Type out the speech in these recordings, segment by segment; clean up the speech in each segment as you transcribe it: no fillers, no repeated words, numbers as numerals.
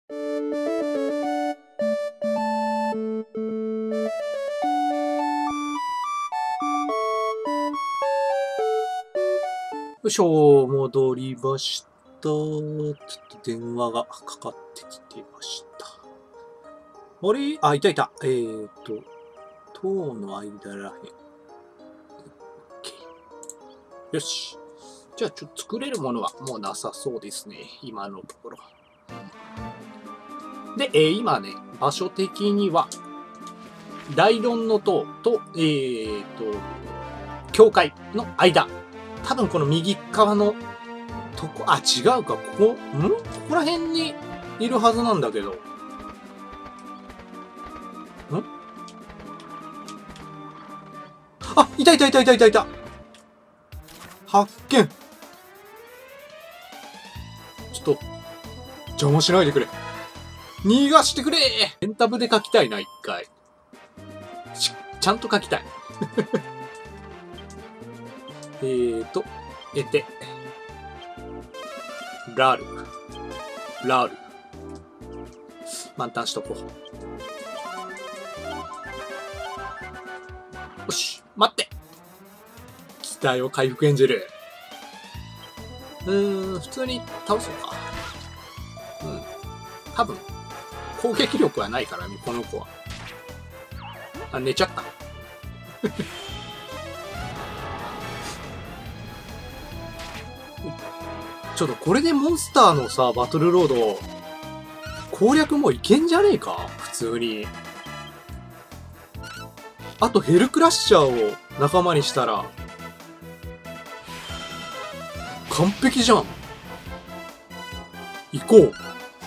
よいしょ、戻りました。ちょっと電話がかかってきてました。あれあ、いたいた。塔の間らへん。よし。じゃあ、作れるものはもうなさそうですね。今のところ。で、今ね、場所的には、大論の塔と、教会の間。多分この右側のとこ、あ、違うか、こここら辺にいるはずなんだけど。あ、いたいたいたいたいたいた。発見。ちょっと、邪魔しないでくれ。逃がしてくれ。ペンタブで書きたいな、一回。ちゃんと書きたい。得て。ラール。満タンしとこう。よし、待って。来たよ、回復エンジェル。普通に倒そうか。多分、攻撃力はないからね、この子は。あ、寝ちゃった。ちょっとこれでモンスターのさ、バトルロード、攻略もういけんじゃねえか普通に。あとヘルクラッシャーを仲間にしたら、完璧じゃん。行こう。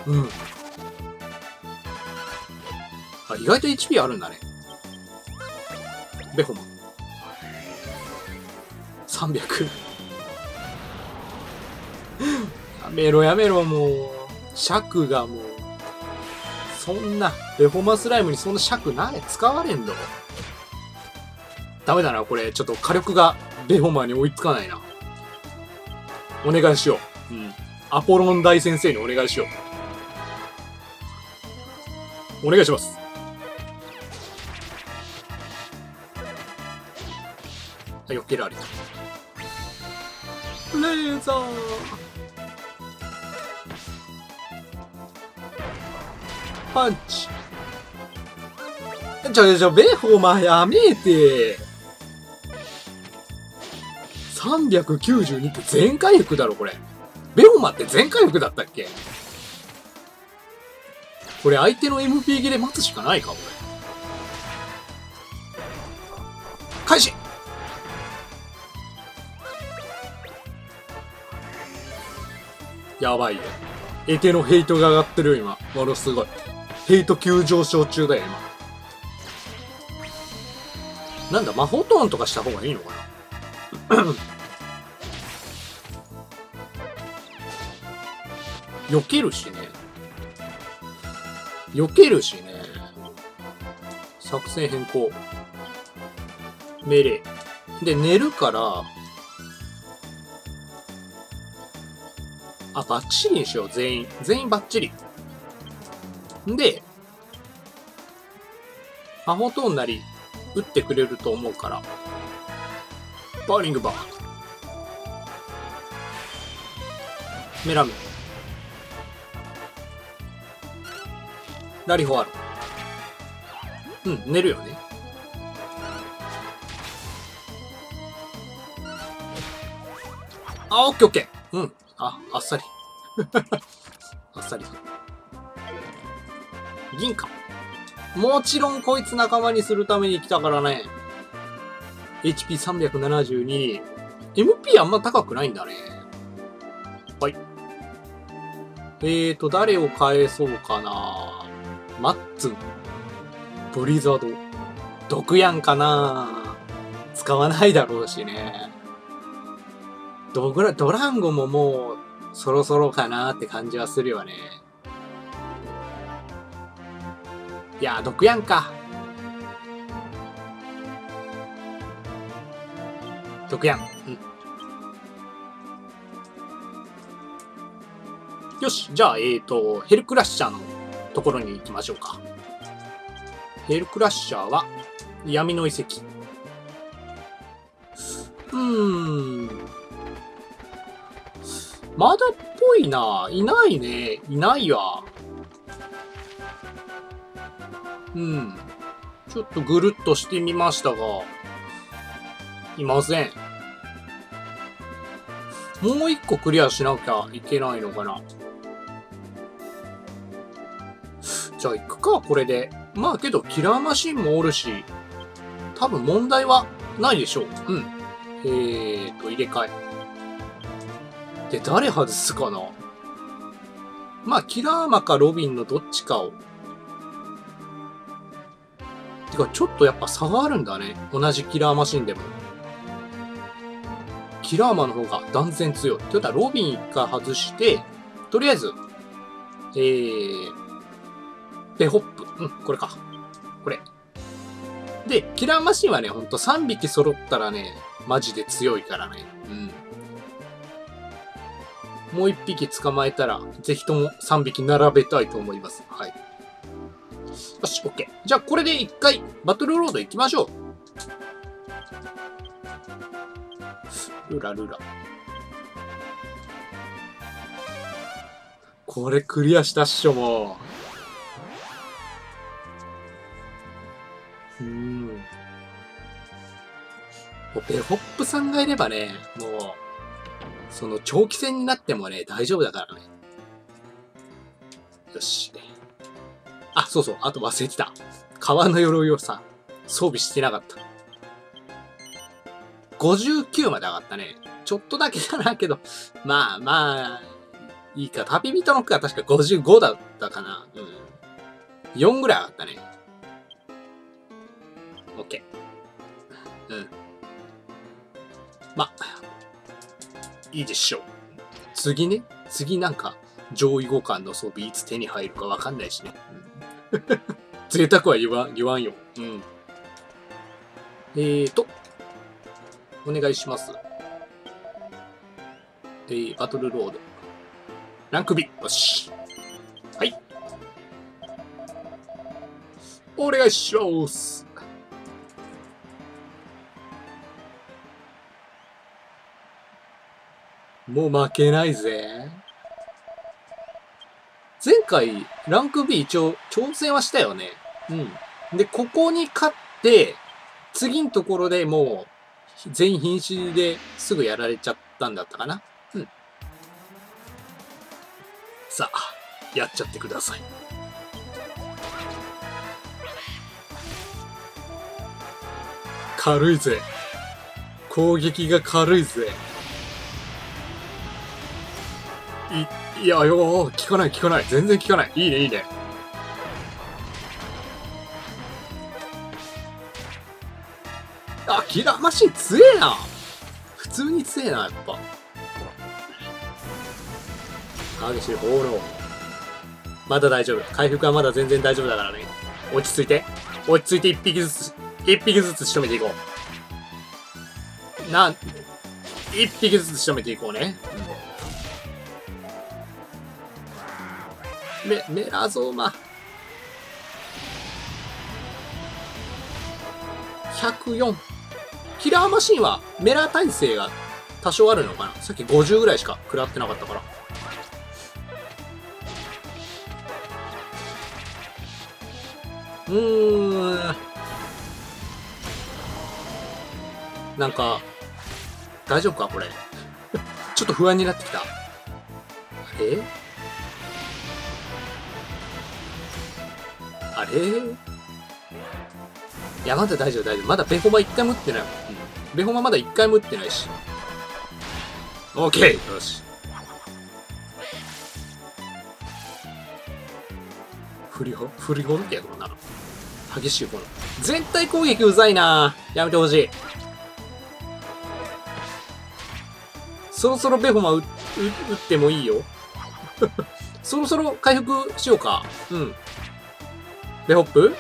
あ、意外と HP あるんだね。ベホマ。300。やめろ、もう。尺がもう。そんな、ベホマスライムにそんな尺使われんの？ダメだな、これ。ちょっと火力がベホマに追いつかないな。お願いしよう。アポロン大先生にお願いしよう。お願いします。あ、避けられた。レーザー。パンチ。ベホマやめて。392って全回復だろ、これ。ベホマって全回復だったっけ？これ相手の MP 切れ待つしかないか、これ。開始！やばいよ。エテのヘイトが上がってるよ、今。ものすごい。ヘイト急上昇中だよ、今。なんだ、魔法トーンとかした方がいいのかな避けるしね。作戦変更。命令。で、寝るから、あ、バッチリにしよう、全員バッチリ。で、魔法トーンなり、打ってくれると思うから。バーリングバー。メラメ。ラリフォアロ。寝るよね。あ、オッケーオッケー。あっさり。あっさり。銀貨。もちろんこいつ仲間にするために来たからね。HP372。MP あんま高くないんだね。はい。誰を変えそうかな。マッツン。ブリザード。毒ヤンかな。使わないだろうしね。ドランゴももう、そろそろかなって感じはするよね。いや、毒ヤンか。毒ヤン。よし、じゃあ、ヘルクラッシャーのところに行きましょうか。ヘルクラッシャーは闇の遺跡。まだっぽいな。いないね。いないわ。ちょっとぐるっとしてみましたが、いません。もう一個クリアしなきゃいけないのかな。じゃあ行くか、これで。まあけど、キラーマシンもおるし、多分問題はないでしょう。入れ替え。で、誰外すかな。まあ、キラーマかロビンのどっちかを。てか、ちょっとやっぱ差があるんだね。同じキラーマシンでも。キラーマの方が断然強い。ってことは、ロビン一回外して、とりあえず、ベホップ。これか。これ。で、キラーマシンはね、ほんと3匹揃ったらね、マジで強いからね。もう1匹捕まえたら、ぜひとも3匹並べたいと思います。はい。よし、OK。じゃあ、これで1回、バトルロード行きましょう。ルラルラ。これクリアしたっしょ、もう。ベホップさんがいればね、もう、その長期戦になってもね、大丈夫だからね。よし。あ、そうそう。あと忘れてた。革の鎧をさ、装備してなかった。59まで上がったね。ちょっとだけじゃないけど、まあ、いいか。旅人の服は確か55だったかな。4ぐらい上がったね。OK。まあ、いいでしょう。次なんか、上位互換の装備いつ手に入るかわかんないしね。贅沢は言わんよ。お願いします。バトルロード。ランク B。よし。はい。お願いします。もう負けないぜ。前回、ランク B 一応挑戦はしたよね。で、ここに勝って、次のところでもう、全員瀕死ですぐやられちゃったんだったかな。さあ、やっちゃってください。軽いぜ。攻撃が軽いぜ。いやよ、効かない。全然効かない。いいね。あ、キラーマシン強えな。普通に強えな、やっぱ。激しい放浪。まだ大丈夫。回復はまだ全然大丈夫だからね。落ち着いて一匹ずつ仕留めていこう。一匹ずつ仕留めていこうね。メラゾーマ。104。キラーマシンはメラ耐性が多少あるのかな。さっき50ぐらいしか食らってなかったから。なんか、大丈夫かこれ。ちょっと不安になってきた。あれいや、まだ大丈夫。まだベホマ一回も打ってない。ベホマまだ一回も打ってないし。オッケーよし。振りほどけやろな。激しい炎。全体攻撃うざいな。やめてほしい。そろそろベホマ打ってもいいよ。そろそろ回復しようか。ベホップ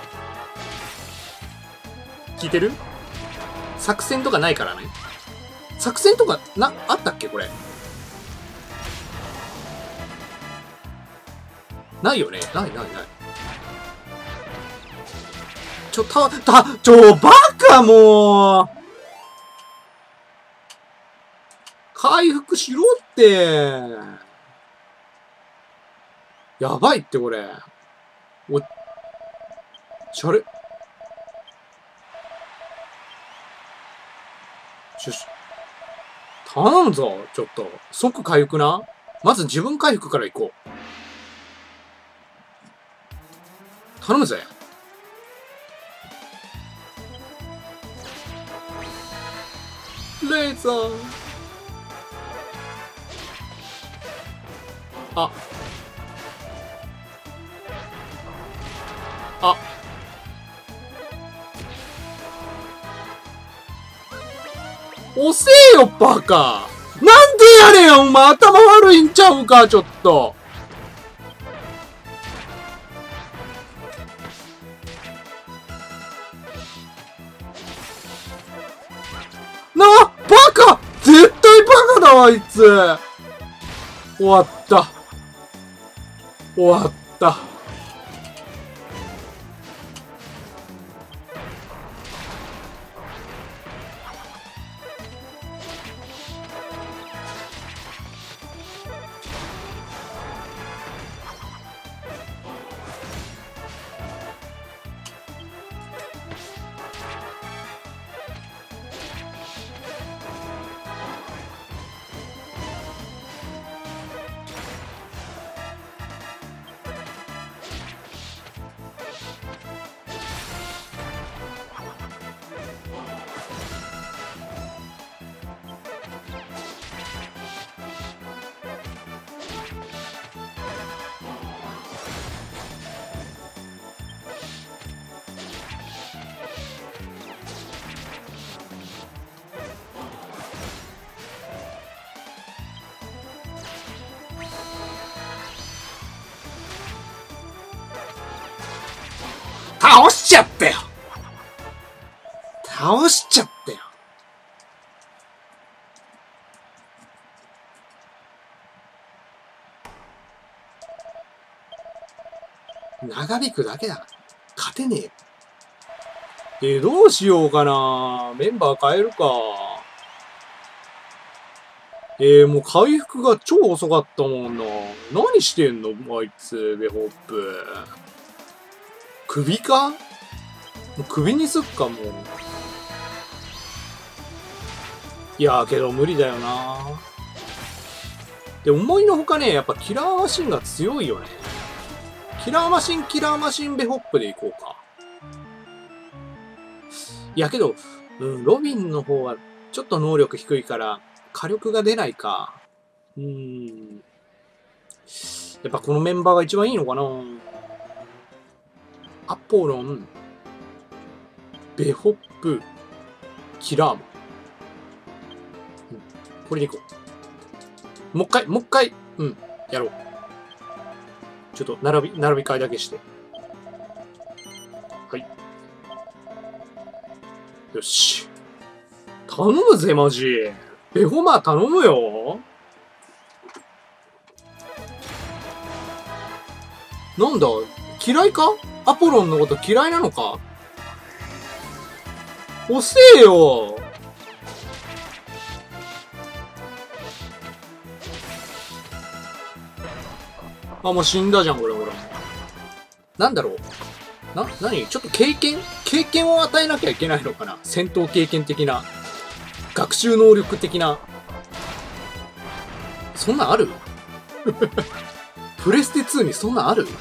聞いてる？作戦とかないからね。作戦とか、あったっけこれ。 ないよね。ない。バカもう回復しろって。やばいってこれ。しゃれ。頼むぞ、ちょっと。即回復な。まず自分回復から行こう。頼むぜ。レーザー。あ。押せよ、バカ。なんでやねん、お前頭悪いんちゃうか、ちょっと。なあ、バカ！絶対バカだわ、あいつ。終わった。終わった。倒しちゃったよ。倒しちゃったよ。長引くだけだから。勝てねえよ。どうしようかな。メンバー変えるか。もう回復が超遅かったもんな。何してんのあいつ、ベホップ。首か？もう首にすっか、もう。いやけど無理だよな。で、思いのほかね、やっぱキラーマシンが強いよね。キラーマシンベホップでいこうか。いやけど、ロビンの方はちょっと能力低いから、火力が出ないか。やっぱこのメンバーが一番いいのかな。アポロン、ベホップ、キラーマン。これでいこう。もう一回、やろう。ちょっと並び替えだけして。はい。よし。頼むぜ、マジ。ベホマー頼むよ。なんだ、嫌いか？アポロンのこと嫌いなのか？遅えよ。あ、もう死んだじゃん、これ、ほら。なんだろう。何ちょっと経験を与えなきゃいけないのかな？戦闘経験的な。学習能力的な。そんなんある？プレステ2にそんなんある？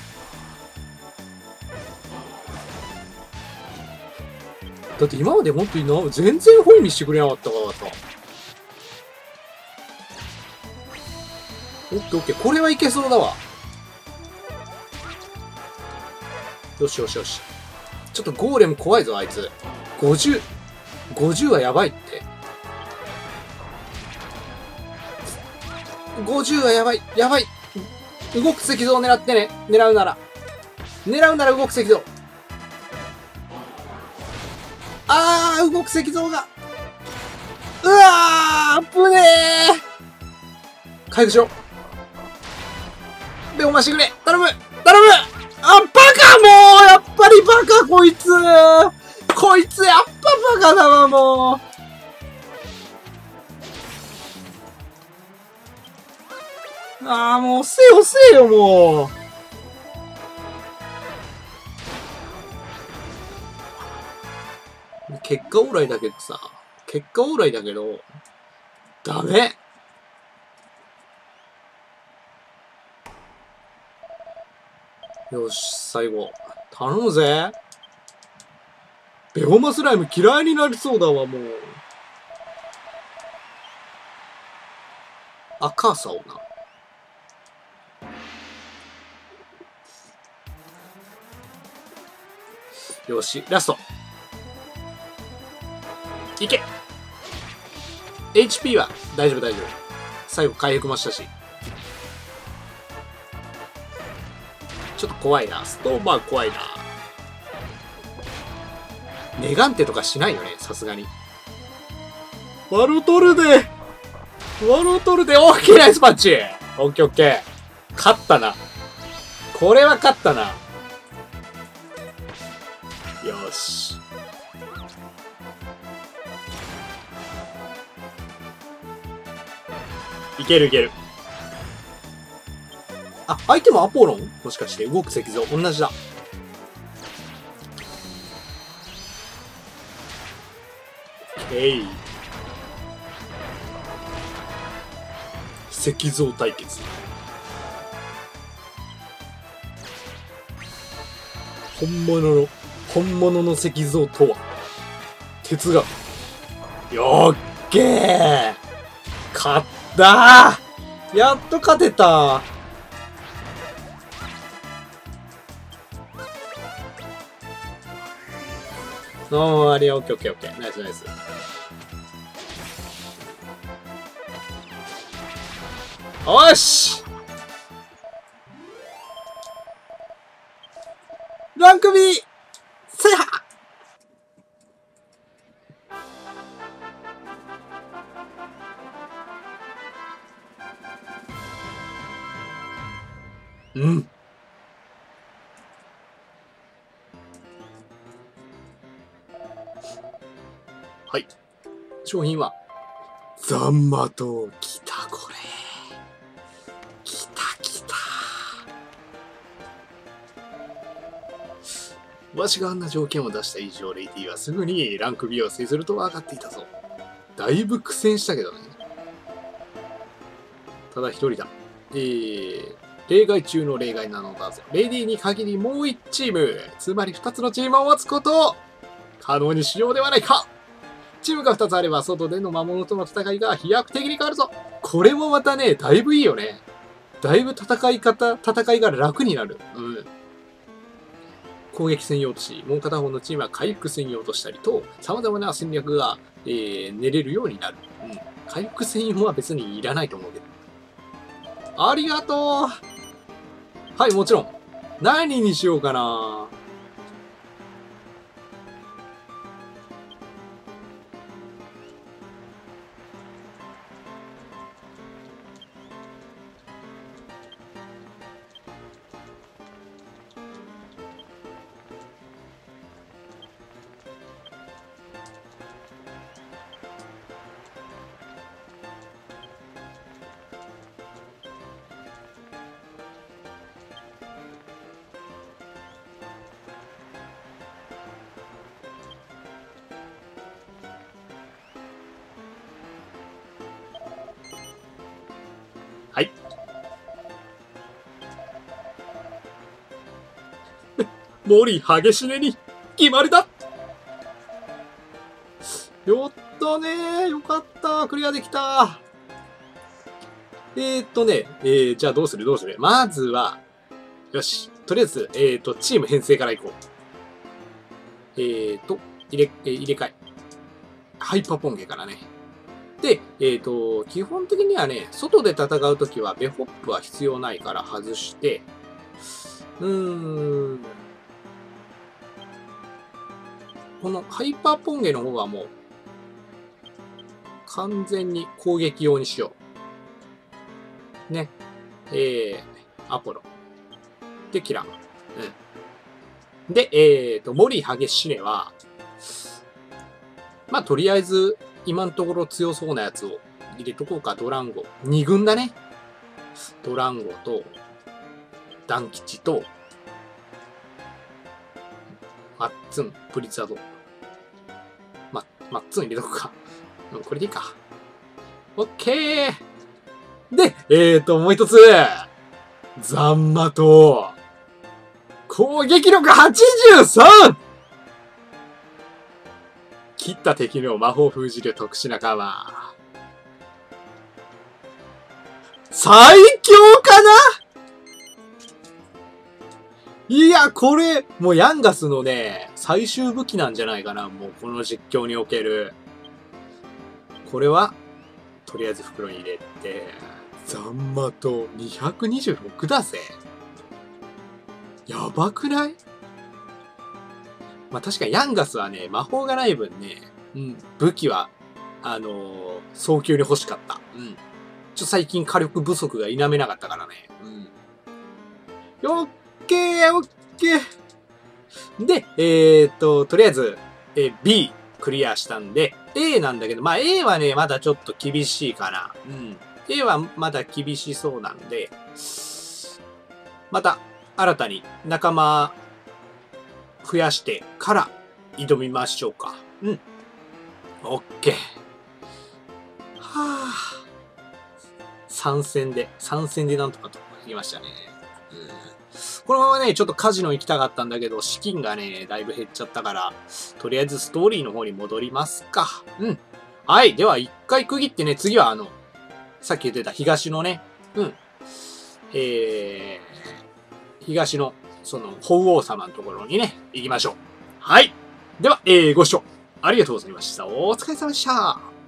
だって今まで本当に全然本見してくれなかったからさ。オッケーオッケー。これはいけそうだわ。よしよしよし。ちょっとゴーレム怖いぞ、あいつ。50はやばいって。50はやばい。動く石像を狙ってね。狙うなら動く石像。動く石像が。うわー、危ねー。回復しろ。 ベホマしてくれ。頼む頼む。あ、バカもうやっぱりバカこいつ。こいつやっぱバカだわもう。ああ、もうせよせよもう。結果オーライだけどさ、結果オーライだけど、ダメ。よし、最後。頼むぜ。ベゴマスライム嫌いになりそうだわ、もう。赤さをな。よし、ラスト。いけ !HP は大丈夫大丈夫。最後回復もしたし。ちょっと怖いな。ストーバー怖いな。ネガンテとかしないよね、さすがに。ワルトルデワルトルデオッケーナイスパンチオッケーオッケー。勝ったな。これは勝ったな。よし。いけるいける。あ、相手もアポロンもしかして動く石像同じだ。石像対決。本物の石像とは哲学。よっけー勝ったーやっと勝てたーあれ、オッケーオッケーオッケー。ナイスナイス。よしランク B 制覇うん。はい。商品は、ザンマト。来た、これ。来た、来た。わしがあんな条件を出した以上、レイティはすぐにランク B を制すると分かっていたぞ。だいぶ苦戦したけどね。ただ一人だ。例外中の例外なのだぞ。レディに限りもう1チーム、つまり2つのチームを持つことを可能にしようではないか。チームが2つあれば、外での魔物との戦いが飛躍的に変わるぞ。これもまたね、だいぶいいよね。だいぶ戦いが楽になる。うん。攻撃専用とし、もう片方のチームは回復専用としたりと、様々な戦略が、練れるようになる。うん。回復専用は別にいらないと思うけど。ありがとう。はい、もちろん。何にしようかな。はい。森激しねに決まりだ。よったねー。よかった。クリアできた。じゃあどうするまずは、よし。とりあえず、チーム編成からいこう。入れ替え。ハイパーポンゲからね。で、基本的にはね、外で戦うときはベホップは必要ないから外して、このハイパーポンゲの方はもう、完全に攻撃用にしよう。ね。アポロ。 で、キラー。うん。で、森ハゲシネは、まあ、とりあえず、今のところ強そうなやつを入れとこうか。ドランゴ。2軍だね。ドランゴと、ダン吉と、マッツン、プリザード。マッツン入れとくか。うん、これでいいか。オッケー。で、もう一つ。ザンマと、攻撃力 83! 切った敵の魔法封じる特殊仲間。最強かな。いや、これ、もうヤンガスのね、最終武器なんじゃないかな。もうこの実況における。これは、とりあえず袋に入れて、ザンマと226だぜ。やばくない？まあ確かにヤンガスはね、魔法がない分ね、うん、武器は、早急に欲しかった。うん。最近火力不足が否めなかったからね。うん。オッケー、オッケー。で、とりあえず、B クリアしたんで、A なんだけど、まあ A はね、まだちょっと厳しいかな。うん。A はまだ厳しそうなんで、また新たに仲間増やしてから挑みましょうか。うん。オッケー。はぁ。参戦でなんとかといきましたね。うん。このままね、ちょっとカジノ行きたかったんだけど、資金がね、だいぶ減っちゃったから、とりあえずストーリーの方に戻りますか。うん。はい。では、一回区切ってね、次はさっき言ってた東のね、うん。東の、法王様のところにね、行きましょう。はい。では、ご視聴ありがとうございました。お疲れ様でした。